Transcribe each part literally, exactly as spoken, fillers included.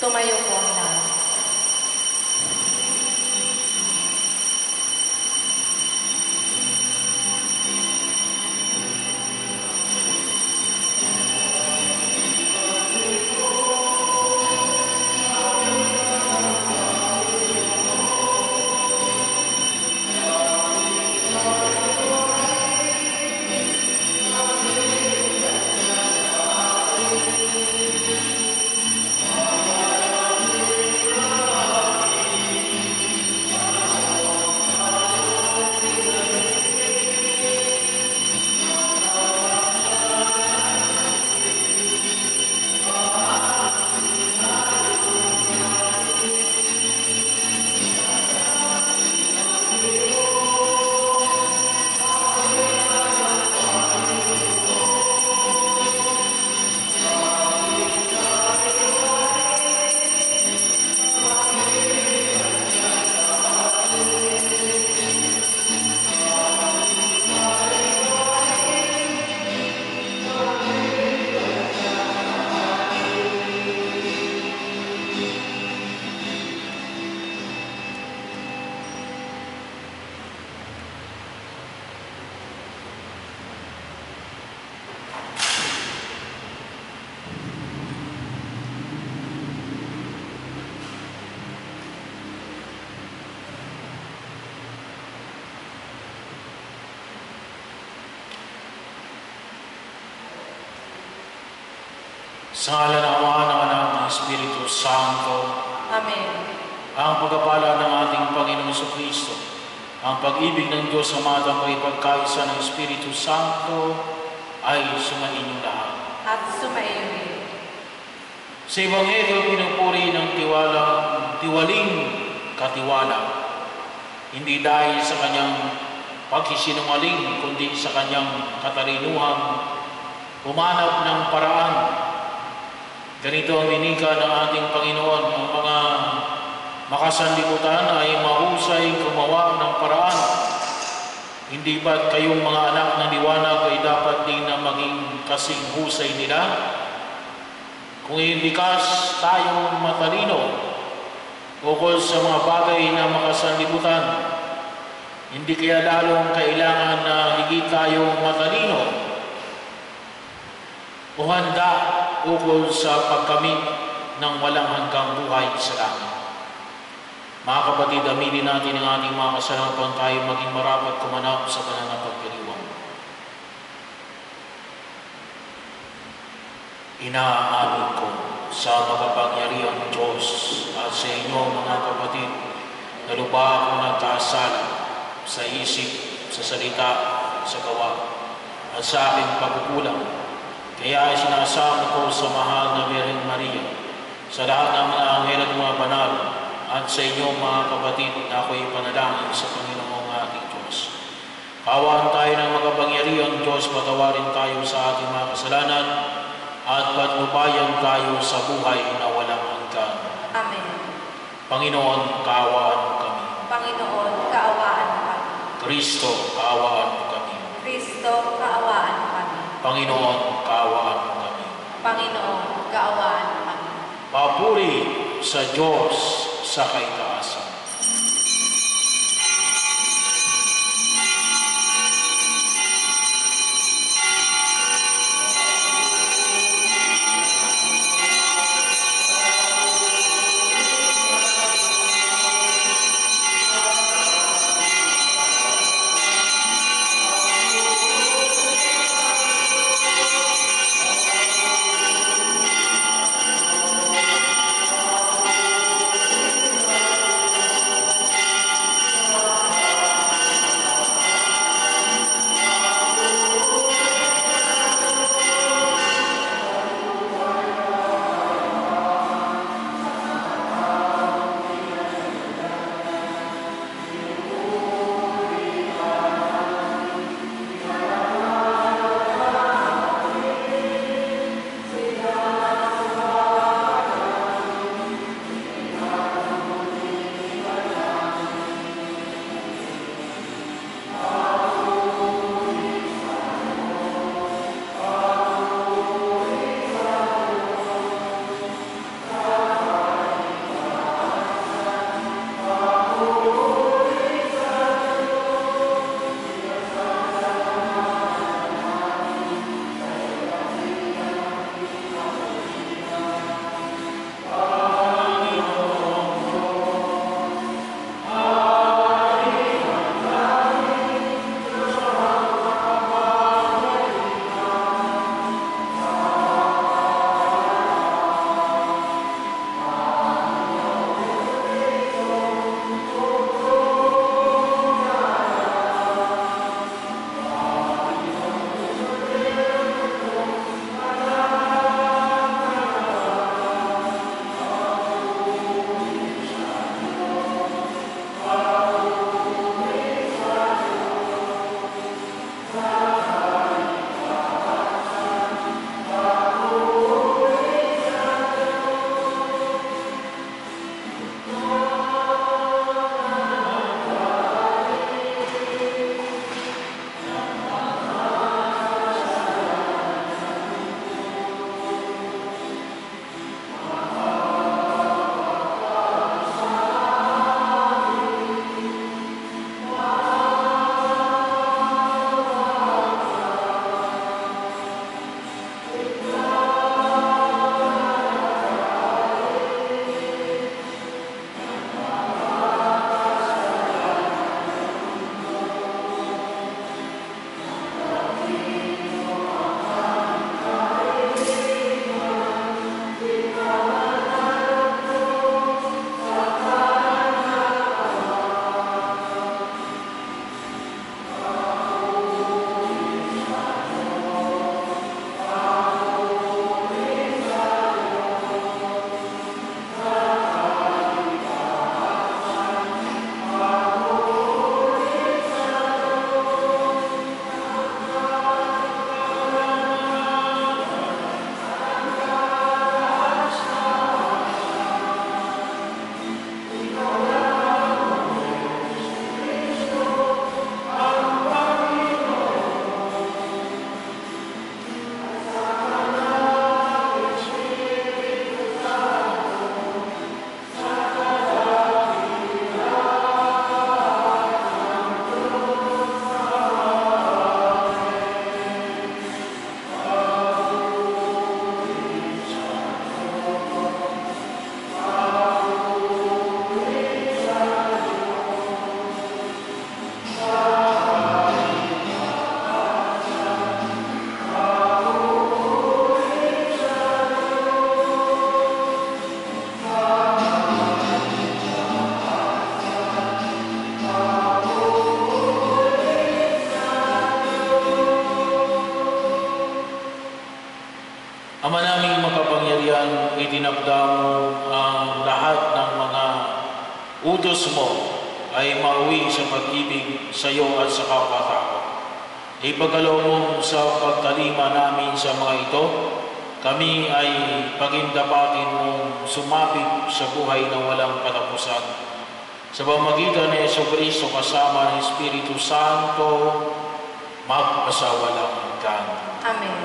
Tumayo po ang lahat. Sa ngalan ng Ama, ng Anak, ng Espiritu Santo. Amen. Ang pagpapala ng ating Panginoong Jesucristo, ang pag-ibig ng Diyos Ama at ang pagkakaisa ng Espiritu Santo ay sumainyong lahat. At sumaiyo rin. Sa Ebanghelyo, pinupuri ng tiwala, tiwaling katiwala, hindi dahil sa kanyang pagsisinungaling, kundi sa kanyang katalinuhang humanap ng paraan. Ganito ang winika ng ating Panginoon, ang mga makasanlibutan ay mahusay gumawa ng paraan. Hindi ba't kayong mga anak ng liwanag ay dapat din na maging kasing husay nila? Kung likas tayong matalino ukol sa mga bagay na makasanlibutan, hindi kaya lalong kailangan na higit tayong matalino o handa ukol sa pagkamit ng walang hanggang buhay sa langit. Mga kapatid, aminin natin ang ating mga kasalanan tayo maging marapat kumanap sa banal na pagdiriwang. Inaamin ko sa makapangyarihang Diyos at sa inyo mga kapatid na lupa ako nagkasala sa isip, sa salita, sa gawa at sa aking pagkukulang. Kaya ay sinasama ko sa mahal na Birhen Maria, sa lahat ng mga anghel at mga banal, at sa inyo mga kapatid na ako'y panalangin sa Panginoong ating Diyos. Kawaan tayo ng makapangyarihang Diyos, patawarin tayo sa ating mga kasalanan, at patnubayan tayo sa buhay na walang hanggan. Amen. Panginoon, kaawaan mo kami. Panginoon, kaawaan mo kami. Kristo, kaawaan mo kami. Kristo, kaawaan mo kami. Panginoon, kaawaan mo kami. Panginoon, kaawaan mo kami. Papuri sa Diyos sa kaitaasan. itinakda mo ang lahat ng mga utos mo ay mauwi sa pag-ibig sa iyo at sa kapwa-tao. Ipagkaloob mo sa pagtalima namin sa mga ito, kami ay pagindapatin mong sumapit sa buhay na walang katapusan. Sa pamamagitan ni Jesucristo kasama ng Espiritu Santo, magpasawalang hanggan. Amen.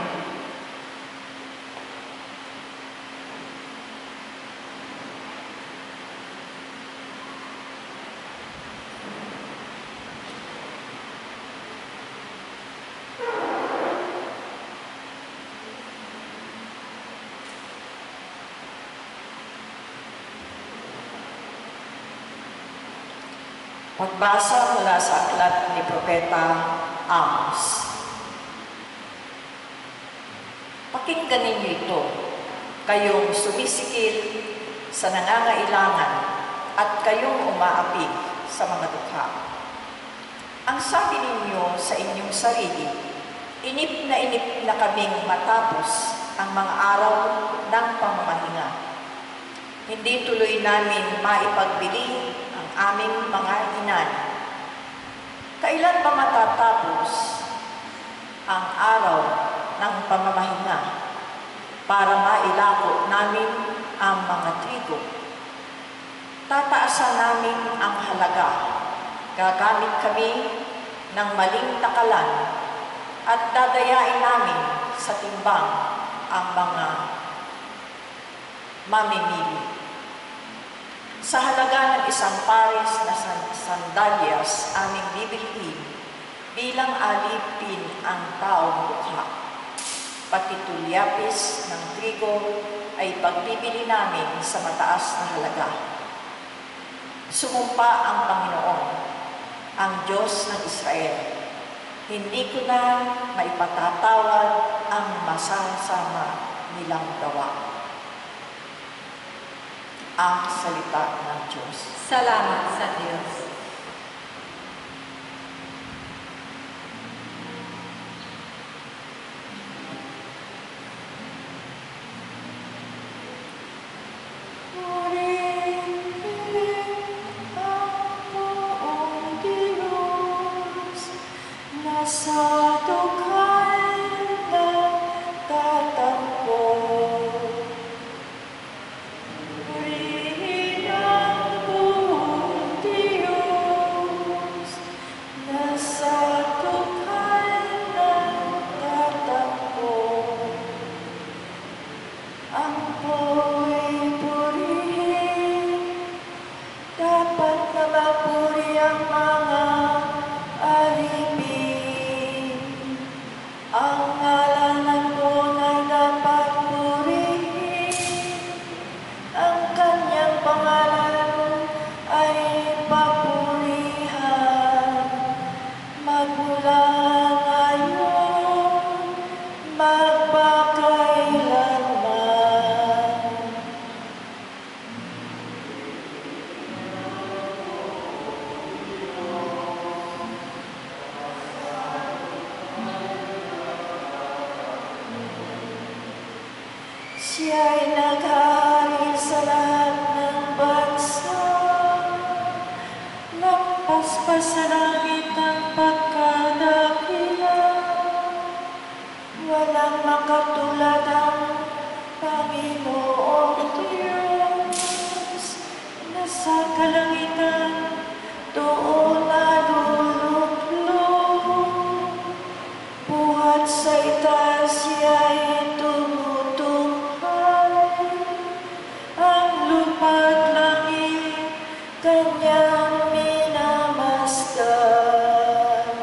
Pagbasa mula sa aklat ni Propeta Amos. Pakinggan ninyo ito, kayong sumisikil sa nangangailangan at kayong umaapig sa mga dukha. Ang sabi ninyo sa inyong sarili, inip na inip na kaming matapos ang mga araw ng pamamahinga. Hindi tuloy namin maipagbili aming mga inan. Kailan ba matatapos ang araw ng pamamahinga para mailako namin ang mga trigo? Tataasan namin ang halaga. Gagamit kami ng maling takalan at dadayain namin sa timbang ang mga mamimili. Sa halaga ng isang pares na sandalyas aming bibilhin bilang alipin ang taong dukha. Pati tulyapis ng trigo ay pagbibili namin sa mataas na halaga. Sumumpa ang Panginoon, ang Diyos ng Israel. Hindi ko na maipatatawad ang masasama nilang gawa. Ang salita ng Diyos. Salamat sa Diyos. Siya'y naghari sa lahat ng bansa, lampas pa sa langit ang pagkadakila. Walang makatulad ang Panginoong Diyos, nasa kalangitan doon naluluklog. Buhat sa itaas siya'y kanyang minamasdan.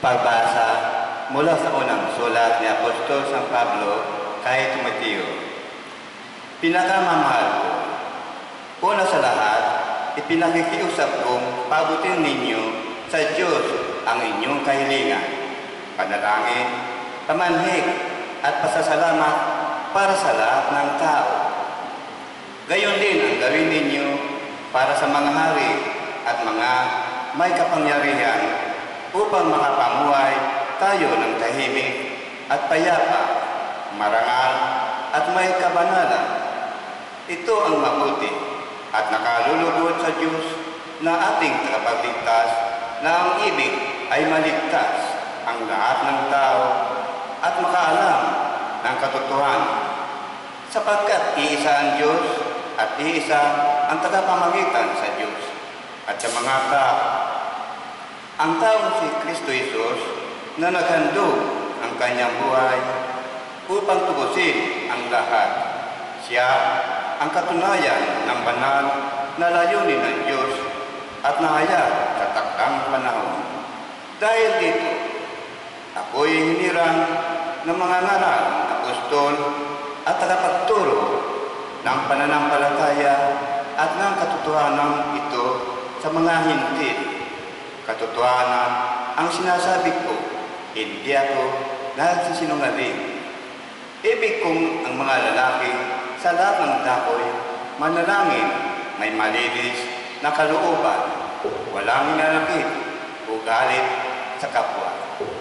Pagbasa mula sa unang sulat ni Apostol San Pablo kay Timoteo. Pinakamamahal ko, una sa lahat, ipinakikiusap kong pabutin ninyo sa Diyos ang inyong kahilingan, panalangin, pamanhik at pasasalamat para sa lahat ng tao. Gayon din ang gawin ninyo para sa mga hari at mga may kapangyarihan upang makapamuhay tayo ng tahimik at payapa, marangal at may kabanalan. Ito ang mabuti at nakalulugod sa Diyos na ating tagapagligtas, na ang ibig ay maligtas ang lahat ng tao at makaalam ng katotohanan, sapagkat iisa ang Diyos at iisa ang tagapamagitan sa Diyos at sa mga tao, ang taong si Kristo Jesus na naghandog ang kanyang buhay upang tubusin ang lahat. Siya ang katunayan ng banal na layunin ng Diyos at nahayag sa takdang panahon. Dahil dito, ako'y hinirang ng mga ngaral, apostol at tagapagturo ng pananampalataya at ng katotohanan ito sa mga hintil. Katotohanan ang sinasabi ko, hindi ako nagsisinungaling. Ibig kong ang mga lalaki sa lahat ng dakoy manalangin, may malinis na kalooban, walang hinanakit o galit sa kapwa.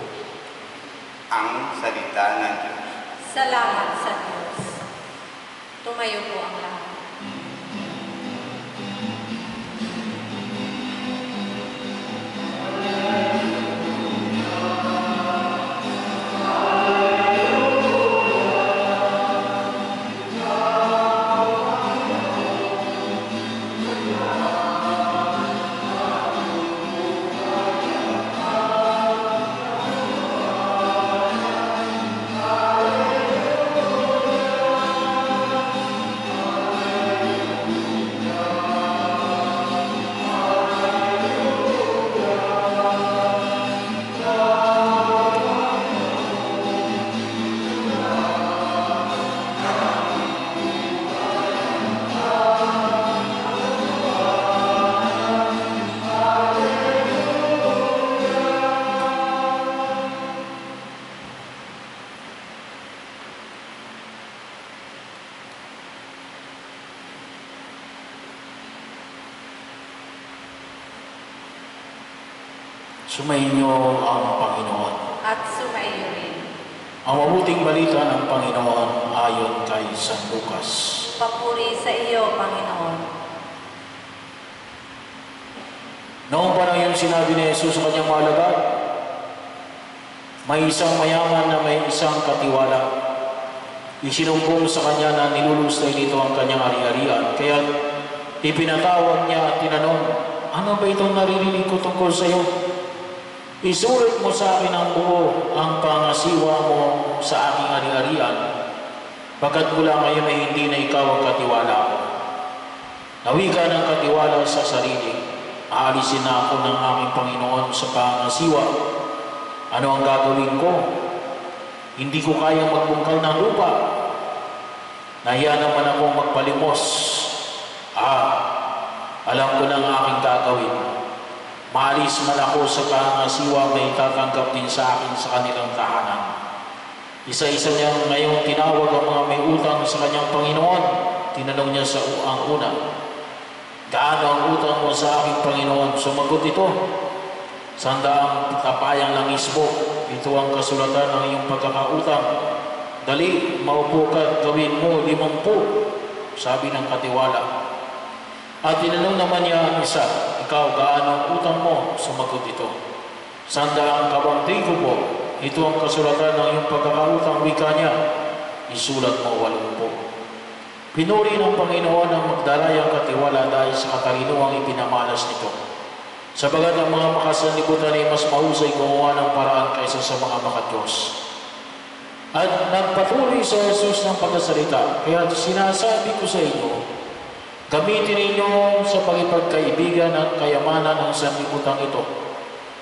Ang salita ng Diyos. Salamat sa Diyos. Tumayo po ang lahat. Sumainyo ang Panginoon. At sumaiyo rin. Ang mabuting balita ng Panginoon ayon kay San Lucas. Papuri sa iyo, Panginoon. Noong panahon yung sinabi ni Jesus sa kanyang mga alagad, may isang mayaman na may isang katiwala. Isinumpong sa kanya na nilulustay nito ang kanyang ari-arian. Kaya ipinatawag niya at tinanong, ano ba itong naririnig ko tungkol sa iyo? Isulit mo sa akin ang buo ang pangasiwa mo sa aking ari-arian, pagkat mula ngayon ay hindi na ikaw ang katiwala ko. Nawi ka ng katiwala sa sarili, aalisin na ako ng aming Panginoon sa pangasiwa. Ano ang gagawin ko? Hindi ko kaya magbungkal ng lupa. Nahiya naman akong magpalimos. Ah, alam ko na ang aking gagawin. Maalis man ako sa pangasiwa, may tatanggap din sa akin sa kanilang tahanan. Isa-isa niyang ngayong tinawag ang mga may utang sa kanyang Panginoon. Tinanong niya sa ang una, gaano ang utang mo sa aking Panginoon? Sumagot ito, sandaang tapayang langis mo. Ito ang kasulatan ng iyong pagkakautang. Dali, maupo ka at gawin mo limampu, sabi ng katiwala. At tinanong naman niya ang isa, ikaw, gaano ang utang mo? Sumagot ito, sandaang kabang trigo mo. Ito ang kasulatan ng iyong pagkakautang, wika niya. Isulat mo walumpu. Pinuri ng Panginoon ang magdalayang katiwala dahil sa katalinuhang ipinamalas nito. Sabagat ang mga makasanlibutan ay mas mahusay gumawa ng paraan kaysa sa mga makadiyos. At nagpatuloy sa Jesus ng pagkasalita, kaya sinasabi ko sa inyo, gamitin ninyo sa pagkipagkaibigan at kayamanan ng sanlibutan ito.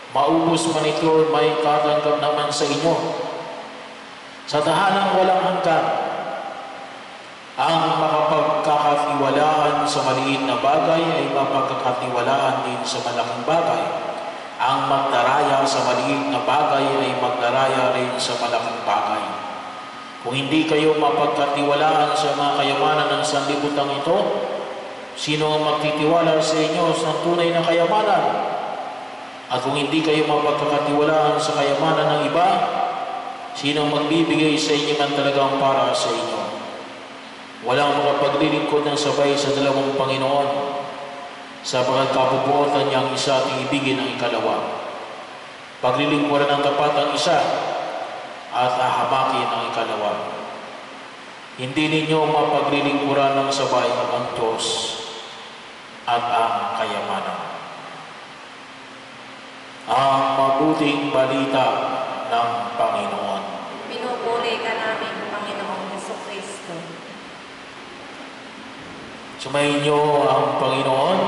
maubos man ito, may tatanggap naman sa inyo. Sa tahanang walang hanggan, ang makapagkakatiwalaan sa maliit na bagay ay mapagkakatiwalaan din sa malaking bagay. Ang magdaraya sa maliit na bagay ay magdaraya rin sa malaking bagay. Kung hindi kayo mapagkatiwalaan sa mga kayamanan ng sanlibutan ito, sino ang magtitiwala sa inyo sa tunay na kayamanan? At kung hindi kayo mapagkakatiwalaan sa kayamanan ng iba, sino ang magbibigay sa inyo man talagang para sa inyo? Walang makapaglilingkod ng sabay sa dalawang Panginoon, sapagkat kabubuotan niya ang isa at ibigin ang ikalawa. Paglilingkuran ng tapat ang isa at ahamakin ang ikalawa. Hindi ninyo mapaglilingkuran ng sabay ang Diyos at ang kayamanan. Ang mabuting balita ng Panginoon. Pinupuri ka namin, Panginoong Jesucristo. Sumayin niyo ang Panginoon.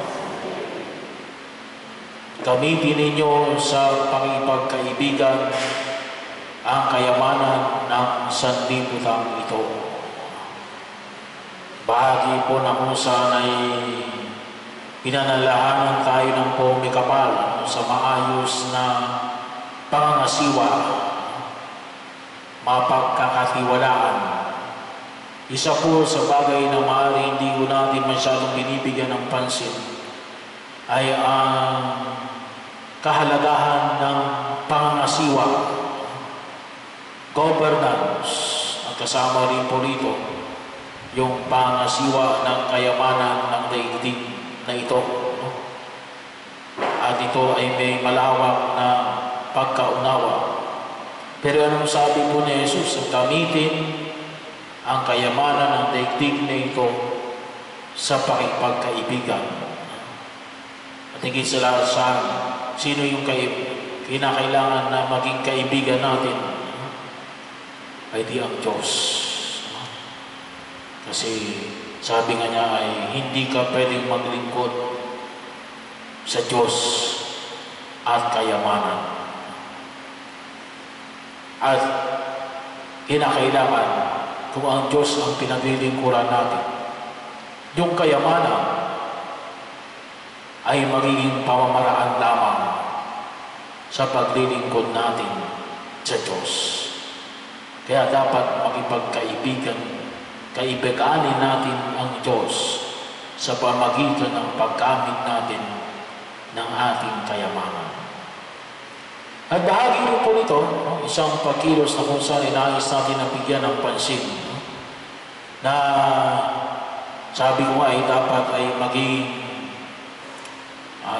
Gamitin ninyo sa pakipagkaibigan ang kayamanan ng sanlibutan ito. Bahagi po na kung saan ay pinanalahanan tayo ng pumikapal sa maayos na pangangasiwa, mapagkakatiwalaan. Isa po sa bagay na maaari hindi ko natin masyadong binibigyan ng pansin ay ang kahalagahan ng pangangasiwa, governance, at kasama rin po rito yung pangangasiwa ng kayamanan ng daigdig na ito. At ito ay may malawak na pagkaunawa. Pero anong sabi po ni Jesus? Gamitin ang kayamanan ng daigdig na ito sa pakipagkaibigan. At higit sa lahat, sino yung kinakailangan na maging kaibigan natin? Ay di ang Diyos. Kasi sabi nga niya ay hindi ka pwedeng maglingkod sa Diyos at kayamanan. At kinakailangan kung ang Diyos ang pinaglilingkuran natin, yung kayamanan ay magiging pamamaraan lamang sa paglilingkod natin sa Diyos. Kaya dapat makipagkaibigan, kaibiganin natin ang Diyos sa pamagitan ng paggamit natin ng ating kayamanan. At bahagi rin po nito, no, isang pagkilos na kung saan inais natin na bigyan ng pansin, no, na sabi ko nga ay dapat ay maging uh,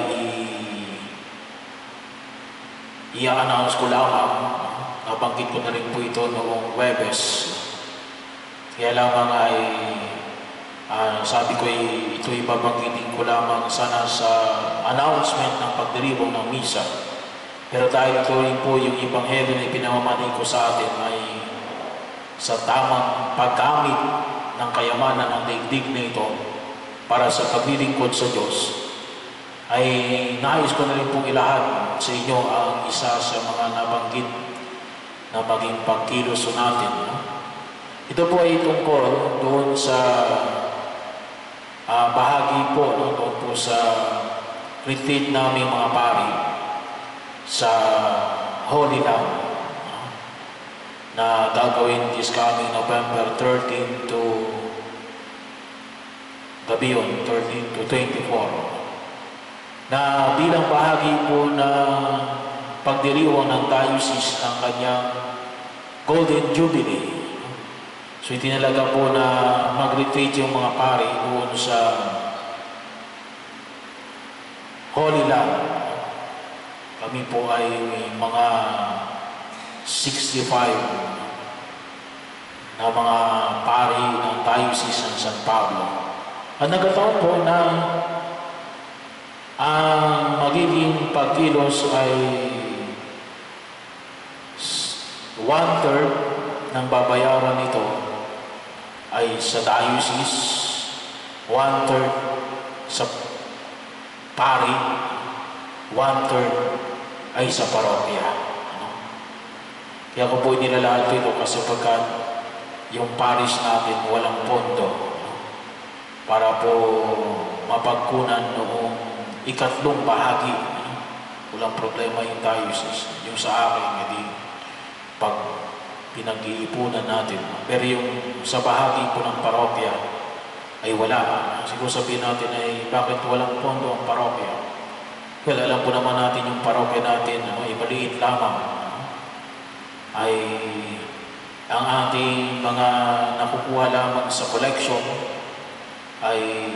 i-announce ko lamang. Nabanggit ko na rin po ito noong Webes. Kaya lamang ay uh, sabi ko ay ito ibabanggitin ko lamang sana sa announcement ng pagdiriwang ng misa. Pero dahil ito rin po yung Ebanghelyo na ipinamamani ko sa atin ay sa tamang paggamit ng kayamanan ng daigdig na ito para sa paglilingkod sa Diyos, ay nais ko na rin pong ilahad sa inyo ang isa sa mga nabanggit na maging pagkilos natin. Ito po ay tungkol doon sa uh, bahagi po, no, doon po sa retreat namin mga pari sa Holy Land na gagawin this coming November thirteen to gabi yun, thirteen to twenty-four, na bilang bahagi po na pagdiriwang ng diocese ng kanyang Golden Jubilee. So itinalaga po na mag-retreat yung mga pari doon sa Holy Land. Kami po ay may mga sixty-five na mga pari ng Diocese ng San Pablo. At nagkataon po na ang magiging pagkilos ay one-third ng babayaran nito ay sa Diocese, one-third sa pari, one-third ay sa parokya. Ano? Kaya ko po inilalaan ito kasi pagkat yung parish natin walang pondo, ano? Para po mapagkunan noong ikatlong bahagi. Ano? Walang problema yung diocese. Yung sa akin, hindi pag pinag-iipunan natin. Pero yung sa bahagi po ng parokya ay wala. Siguro sabihin natin ay bakit walang pondo ang parokya? Well, alam po naman natin yung parokya natin, ano, ay maliit lamang. Ano? Ay ang ating mga nakukuha lamang sa collection ay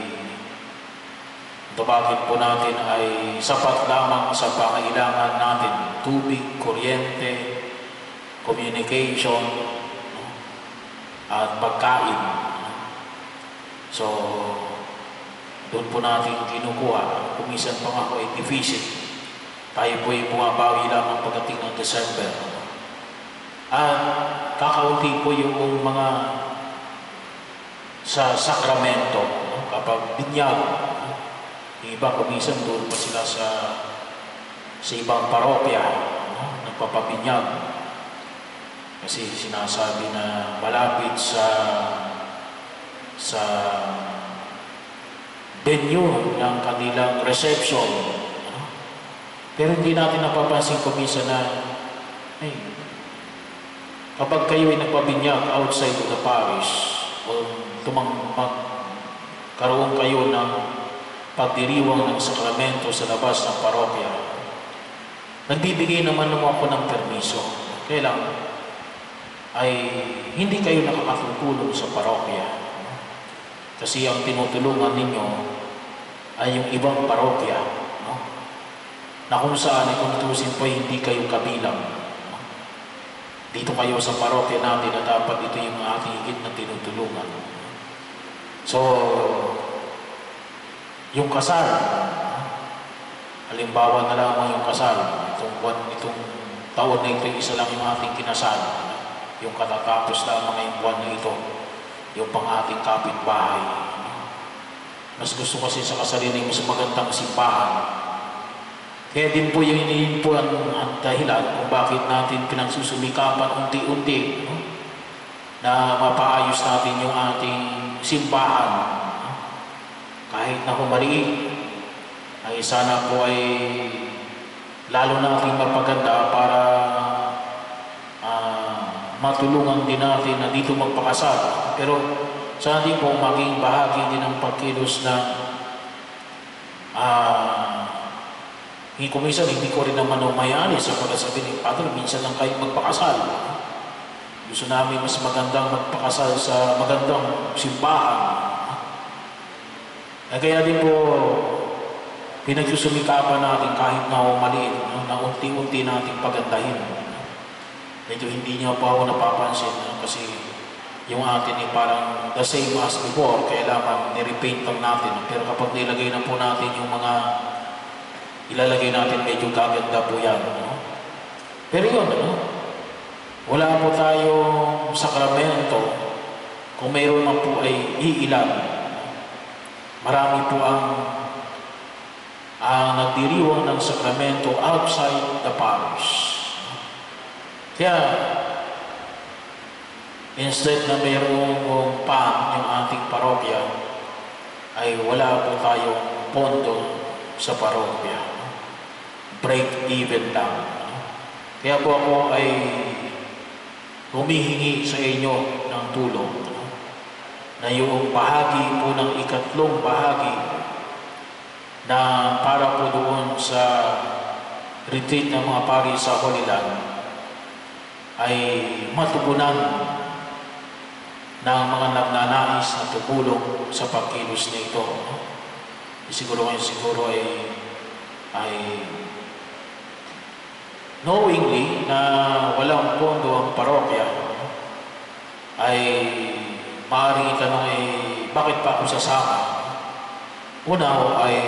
tabagin po natin ay sapat lamang sa pangailangan natin. Tubig, kuryente, communication, no? At pagkain. No? So, doon po natin kinukuha. Kung minsan pa nga po ay deficit, tayo po ay bumabawi lamang pagdating ng December. No? At kakaunti po yung mga sa sakramento, no? Kapag binyag, no? Yung iba kumisan doon pa sila sa sa ibang parokya, no? Nagpapabinyag. Kasi sinasabi na malapit sa sa venue ng kanilang reception. No? Pero hindi natin napapansin kumisan na ay, kapag kayo ay nagpabinyag outside of the parish o tumang magkaroon kayo ng pagdiriwang ng sakramento sa labas ng parokya, nagbibigay naman naman ako ng permiso. Kaya lang, ay hindi kayo nakakatutulong sa parokya. Kasi ang tinutulungan ninyo ay yung ibang parokya, no? Na kung saan ay kung tutusin po hindi kayo kabilang. No? Dito kayo sa parokya natin na dapat ito yung ating higit na tinutulungan. So, yung kasal, halimbawa na lamang yung kasal, itong, itong taon na ito, isa lang yung ating kinasal. Yung katatapos lamang ngayong buwan na ito, yung pang ating kapitbahay. Mas gusto kasi sa kasalin ay mas magandang simbahan. Kaya din po yung inihin po ang, ang dahilan kung bakit natin pinagsusumikapan unti-unti, no? Na mapaayos natin yung ating simbahan. No? Kahit na humaliit, ay sana po ay lalo natin mapaganda para matulungan din natin na dito magpakasal. Pero sana din po maging bahagi din ng pagkilos na uh, kung minsan hindi ko rin naman umayali sa pagkasabi ni Padre, minsan lang kayo magpakasal. Gusto namin mas magandang magpakasal sa magandang simbahan. Eh, kaya din po pinagsusumikapan natin kahit na maliit, no, na unti-unti natin pagandahin. Medyo hindi niya pa ako napapansin, no? Kasi yung atin ay parang the same as before, kailangan nirepaint lang natin. Pero kapag nilagay na po natin yung mga ilalagay natin, medyo gaganda po yan. No? Pero yun, ano? Wala po tayong sakramento. Kung mayroon man po ay iilan. Marami po ang ang nagdiriwang ng sakramento outside the parish. Kaya, instead na mayroong pan yung ating parokya, ay wala po tayong pondo sa parokya. Break even lang. Kaya po ako ay humihingi sa inyo ng tulong na yung bahagi po ng ikatlong bahagi na para po doon sa retreat ng mga pari sa Holy Land ay matugunan ng mga nagnanais na tumulong sa pagkilos na ito. No? Siguro ngayon siguro ay, ay knowingly na walang pondo ang parokya, no? Ay maaaring itanong ay bakit pa ako sasama? Una ay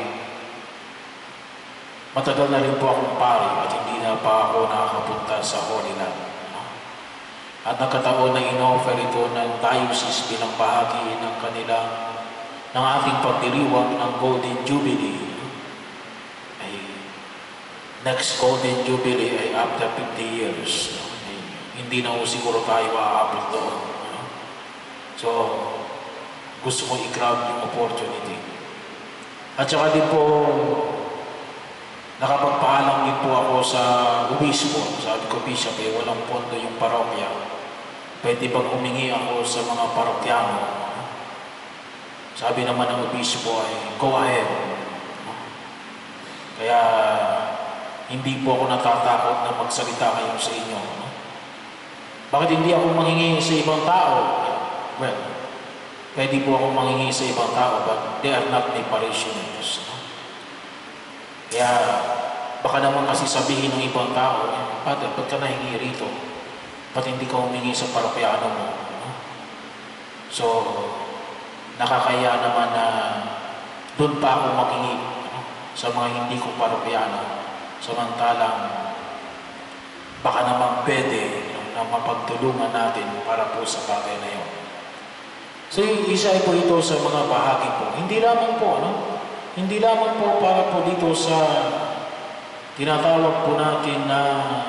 matagal na rin po akong pari at hindi na pa ako nakakapunta sa Holy Land. No? At nagkataon na in-offer ito ng diocese bilang bahagi ng kanilang ng ating pagdiriwang ng Golden Jubilee. No? Ay next Golden Jubilee ay after fifty years. No? Eh, hindi na ho siguro tayo aabot doon. No? So, gusto mo i-grab yung opportunity. At saka din po, nakapagpaalam din po ako sa obispo. Sabi ko, Bishop, eh, walang pondo yung parokya. Pwede bang humingi ako sa mga parokyano? Sabi naman ng obispo ay, go ahead. Kaya, hindi po ako natatakot na magsalita kayo sa inyo. Bakit hindi ako manghingi sa ibang tao? Well, pwede po ako manghingi sa ibang tao, but they are not my parishioners. Kaya, baka naman kasi sabihin ng ibang tao, Father, ba't ka nahingi rito? Ba't hindi ka humingi sa parokyano mo? So, nakakaya naman na doon pa ako maghingi sa mga hindi ko parokyano. Samantalang, baka naman pwede na mapagtulungan natin para po sa bagay na yun. So, isa po ito sa mga bahagi po. Hindi lamang po, no? Hindi lamang po para po dito sa tinatawag po natin na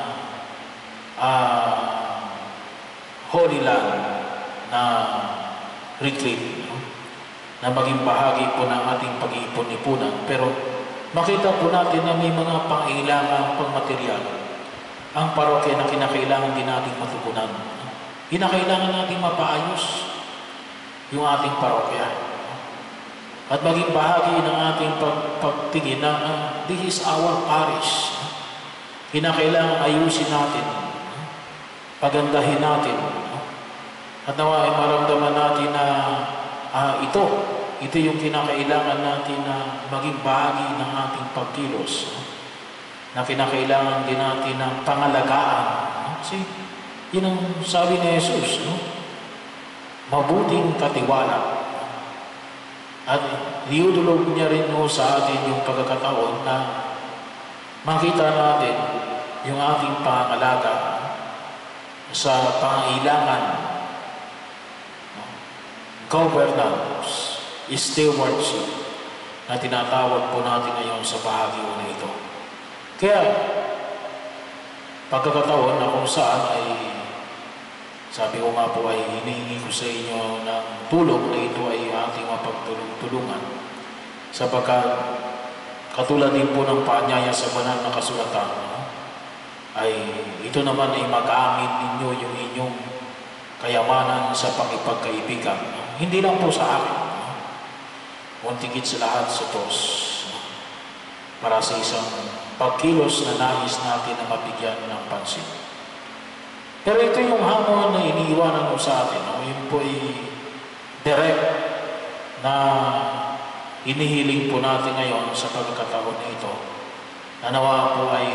uh, Holy Land na retreat, no? Na maging bahagi po ng ating pag-iipon-ipunan. Pero makita po natin na may mga pangailangan pang material ang parokya na kinakailangan din natin matugunan. Kinakailangan natin mapaayos yung ating parokya. At maging bahagi ng ating pag pagtingin na uh, this is our parish. Kinakailangan ayusin natin, pagandahin natin. At nawa ay maramdaman natin na uh, ito, ito yung kinakailangan natin na maging bahagi ng ating pagkilos. Na kinakailangan din natin ng pangalagaan. Kasi yun ang sabi ni Jesus, no? Mabuting katiwala. At liudulog niya rin no, sa atin yung pagkakataon na makita natin yung ating pangalaga sa pangailangan, no? Governance, stewardship na tinatawag po natin ngayon sa bahagi na ito. Kaya, pagkakataon na kung saan ay, sabi ko nga po ay hinihingi ko sa inyo ng tulong na ito ay ating mapagtulong-tulungan. Sapagkat, katulad din po ng paanyaya sa banal na kasulatan, no? Ay ito naman ay mag-aamit ninyo yung inyong kayamanan sa pakipagkaibigan. No? Hindi lang po sa akin, no? Kuntigit sa lahat sa Diyos, no? Para sa isang pagkilos na nais natin na mabigyan ng pansin. Pero ito yung hamon na iniiwanan mo sa atin. No? Yun po ay direct na inihiling po natin ngayon sa pagkakataon na ito. Na nawa po ay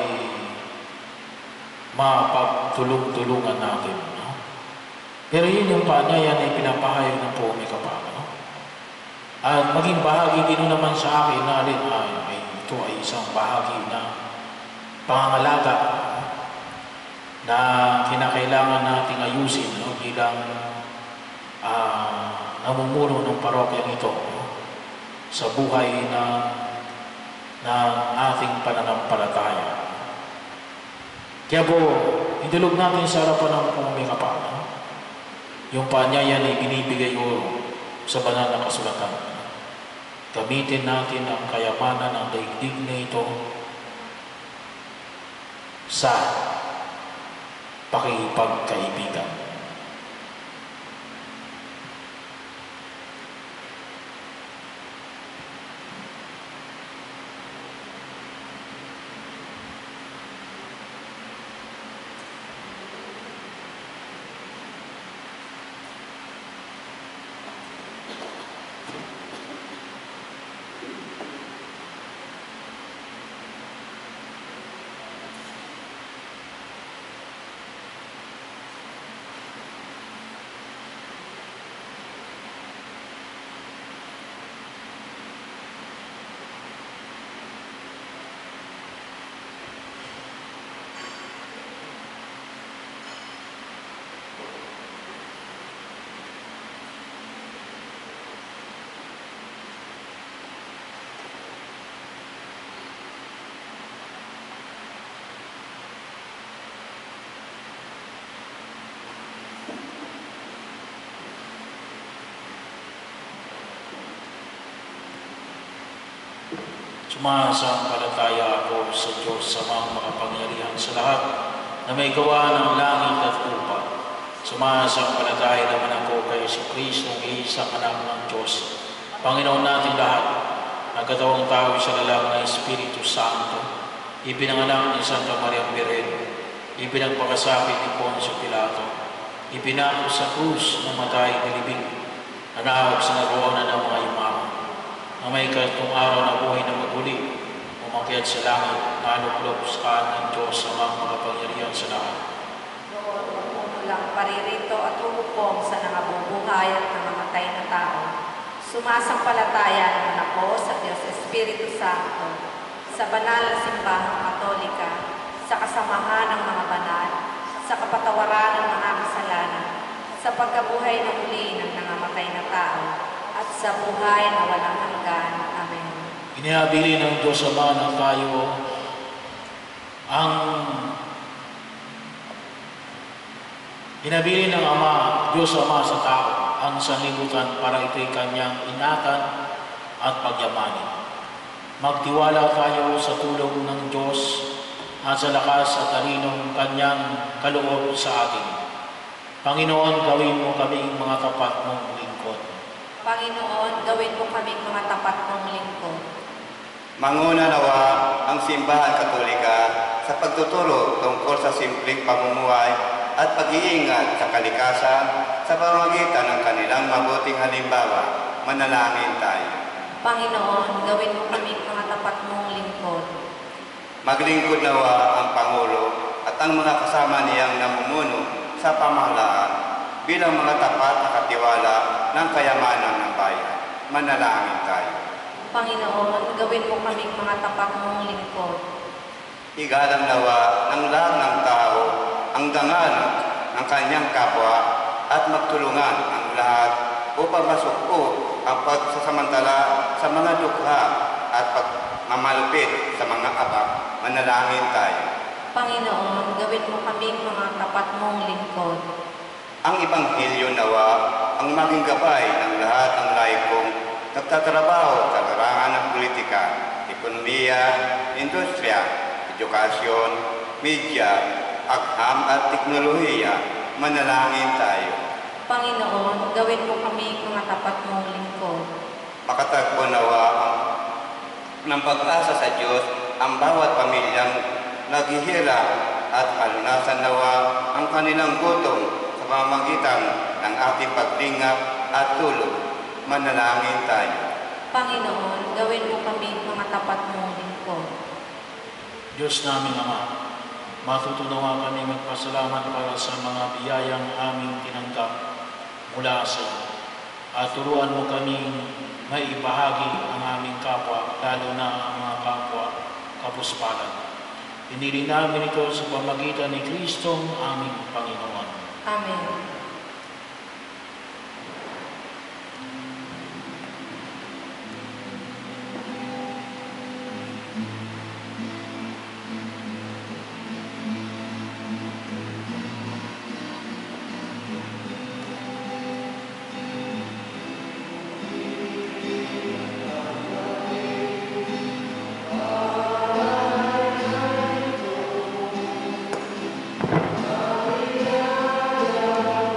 mapagtulong-tulungan natin. No? Pero yun yung paanyaya na ipinapahayag ng po may kapal. No? At maging bahagi din naman sa akin na alin ay, ay ito ay isang bahagi na pangangalaga na kinakailangan nating ayusin, no? Bilang uh, namumuno ng parokya nito, no? Sa buhay na ng ating pananampalataya. Kaya po, idulog natin sa harapan ng pumikapal, no? Yung paanyaya na ibinibigay ko sa banal na kasulatan. Gamitin natin ang kayamanan ng daigdig na ito sa pakipagkaibigan. Sumasampalataya ako sa Diyos sa mga makapangyarihan sa lahat na may gawa ng langit at lupa. Sumasampalataya naman ako kay Jesucristo, ang isang anak ng Diyos, Panginoon natin lahat, nagkatawang tao sa lalaki ng Espiritu Santo, ipinanganak ni Santa Maria Virgen, ipinagpakasakit ni Poncio Pilato, ipinako sa krus, namatay, nilibing, nanawag sa naroonan ng mga yumaman, na may katong araw na buhay na maguli, umakyat sa langit, naluklop sa kanan ng Diyos sa mga makapangyarihan sa lahat. Noon, umulang paririto at umupong sa nangabubuhay at nangamatay na tao. Sumasampalataya naman ako sa Diyos Espiritu Santo, sa banal na simbahang katolika, sa kasamahan ng mga banal, sa kapatawaran ng mga kasalanan, sa pagkabuhay na muli ng nangamatay na tao, at sa buhay na walang hanggan. Amen. Inihabili ng Diyos Ama na tayo ang Inabili ng Ama, Diyos Ama sa tao, ang sanlibutan para ito'y kanyang ingatan at pagyamanin. Magtiwala tayo sa tulong ng Diyos at sa lakas at talinong kanyang kaloob sa atin. Panginoon, gawin mo kaming mga tapat mong lingkod. Panginoon, gawin mo kaming mga tapat mong lingkod. Manguna nawa ang simbahan katolika sa pagtuturo tungkol sa simpleng pamumuhay at pag-iingat sa kalikasan sa pamamagitan ng kanilang mabuting halimbawa. Manalangin tayo. Panginoon, gawin mo kaming mga tapat mong lingkod. Maglingkod nawa ang Pangulo at ang mga kasama niyang namumuno sa pamahalaan bilang mga tapat na katiwala ng kayamanan ng bayan. Manalangin tayo. Panginoon, gawin mo kaming mga tapat mong lingkod. Igalang nawa ng lahat ng tao ang dangal ng kanyang kapwa at magtulungan ang lahat upang masukpo ang pagsasamantala sa mga dukha at pagmamalupit sa mga abak. Manalangin tayo. Panginoon, gawin mo kaming mga tapat mong lingkod. Ang Ebanghelyo nawa ang maging gabay ng lahat ng laikong nagtatrabaho sa larangan ng politika, ekonomiya, industriya, edukasyon, media, agham at teknolohiya. Manalangin tayo. Panginoon, gawin mo kaming mga tapat mong lingkod. Makatagpo nawa ang ng pag-asa sa Diyos ang bawat pamilyang naghihirap at malunasan nawa ang kanilang gutom sa pamamagitan ng ating paglingap at tulog. Manalangin tayo. Panginoon, gawin mo kaming mga tapat mong lingkod. Diyos namin Ama, matutunawa kami magpasalamat para sa mga biyayang aming tinanggap mula sa iyo. At turuan mo kaming may ibahagi ang aming kapwa, lalo na ang mga kapwa kapuspalan. Pinili namin ito sa pamagitan ni Kristo aming Panginoon. Amen. Amen.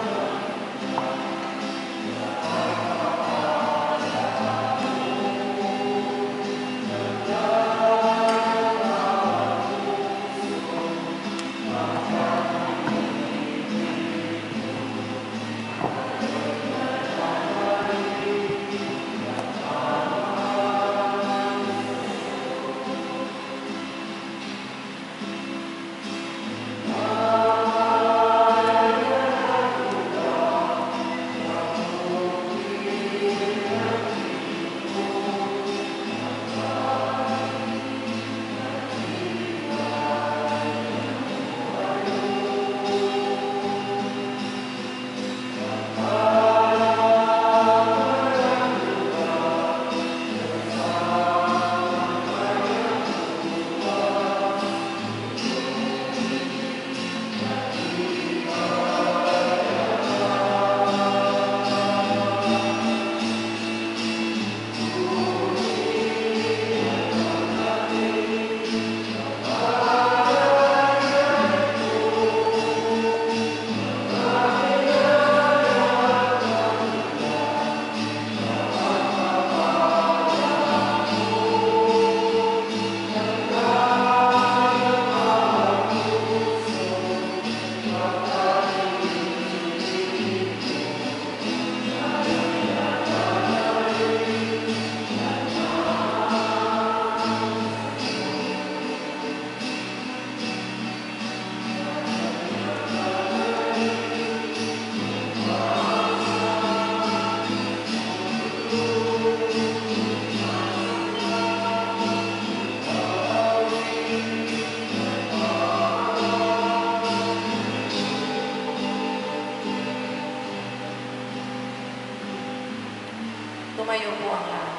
Tumayo po ang lahat.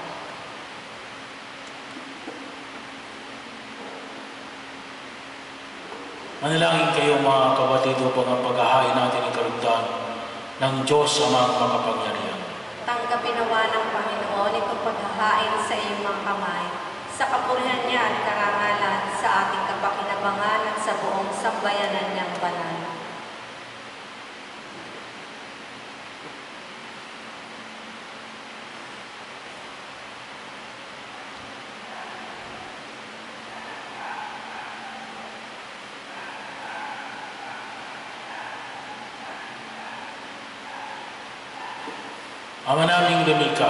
Manalangin kayo mga kapatid upang ang paghahain natin ng kalugdan ng Diyos Amang makapangyarihan. Tanggapin nawa ng Panginoon itong paghahain sa iyong mga kamay, sa kapurihan niya at karangalan, sa ating kapakinabangan at sa buong sambayanan niyang banal. Ama naming lumikha,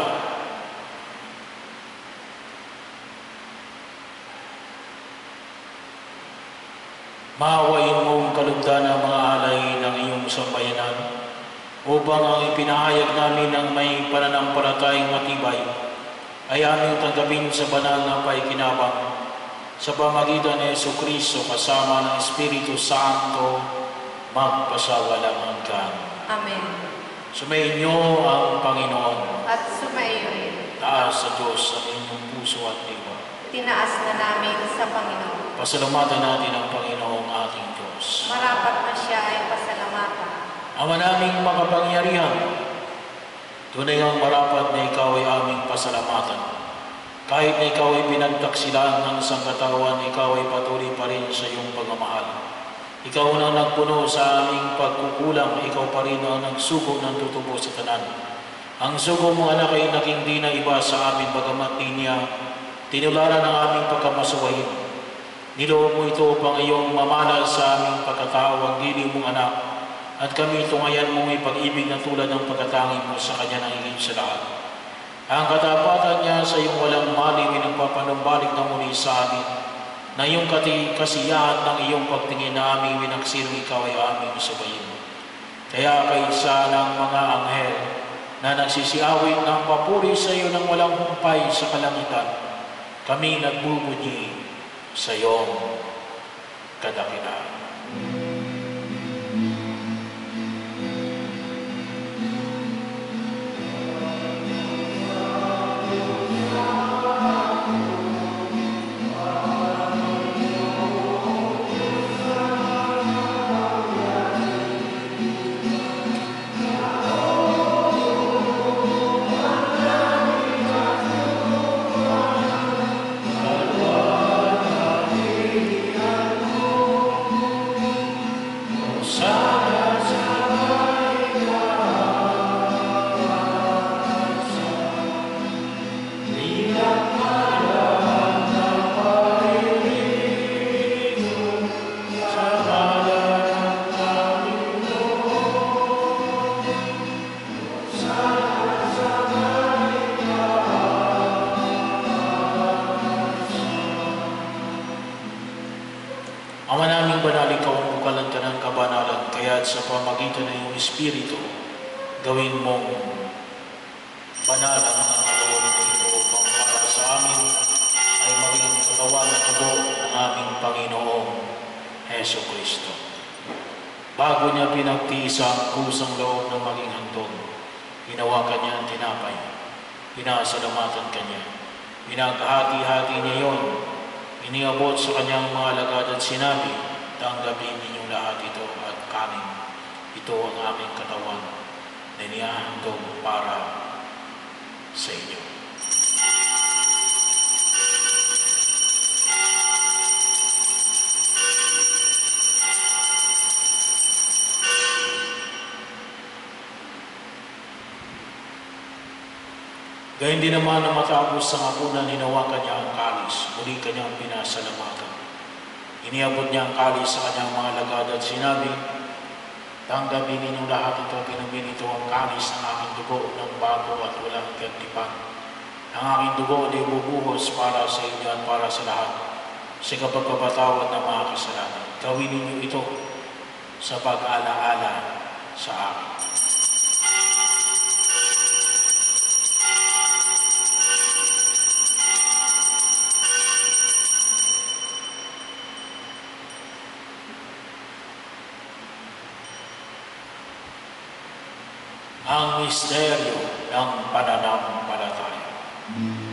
maawain mong kalugdan ang mga alay ng iyong sambayanan upang ang ipinahayag namin ng may pananampalatayang matibay ay aming tanggapin sa banal na paikinabang sa pamagitan ni Jesucristo kasama ng Espiritu Santo magpasawalang hanggan. Amen. Sumainyo ang Panginoon. At sumaiyo rin. Taas sa Diyos sa inyong puso at diwa. Tinaas na namin sa Panginoon. Pasalamatan natin ang Panginoong ating Diyos. Marapat na siya ay pasalamatan. Ama naming makapangyarihan, tunay ang marapat na ikaw ay aming pasalamatan. Kahit na ikaw ay pinagtaksilan ng sangkatawan, ikaw ay patuloy pa rin sa iyong pagmamahal. Ikaw na nagpuno sa aming pagkukulang, ikaw pa rin ang nagsugo ng tutubo sa tanan. Ang sugo mong anak ay naging di na iba sa amin, bagamat di niya tinularan ang aming pagkamasuwahin. Niloob mo ito upang iyong mamanal sa aming pagkatao, ang giling mong anak, at kami tungayan mo may pag-ibig na tulad ng pagkatangi mo sa kanya na higit sa lahat. Ang katapatan niya sa iyong walang mali, minagpapanumbalik na muli sa amin, na iyong kasiyahan ng iyong pagtingin na aming winaksilong ikaw ay aming subayin. Kaya kaysa ng mga anghel na nagsisiawit ng papuri sa iyo ng walang humpay sa kalangitan, kami nagbubunyi sa iyong kadakilaan. Ama naming banal, ikaw ang bukalan ka ng kabanalan, kaya't sa pamagitan ng iyong Espiritu, gawin mong banal ang mga kaloob na ito upang para sa amin ay maging katawan at tubo ng aming Panginoong Heso Kristo. Bago niya pinagtiisa ang kusang loob ng maging handog, hinawakan niya ang tinapay, pinasalamatan kanya, pinaghati-hati niya yon, iniabot sa kanyang mga alagad at sinabi, tanggapin ninyong lahat ito at kanin. Ito ang aming katawan na inihahandog para sa inyo. Gayun din naman na matapos sa hapunan, hinawakan niya ang kalis, muli kanyang pinasalamatan. Iniabot niya ang kalis sa kanyang mga alagad at sinabi, tanggapin ninyong lahat ito, pinumin ito ang kalis ng aking dugo ng bago at walang gantipan. Ang aking dugo ay bubuhos para sa inyo at para sa lahat, sa kapagpapatawad ng mga kasalanan. Gawin ninyo ito sa pag-alaala sa akin. Ang misteryo ng pananampalataya. Amen.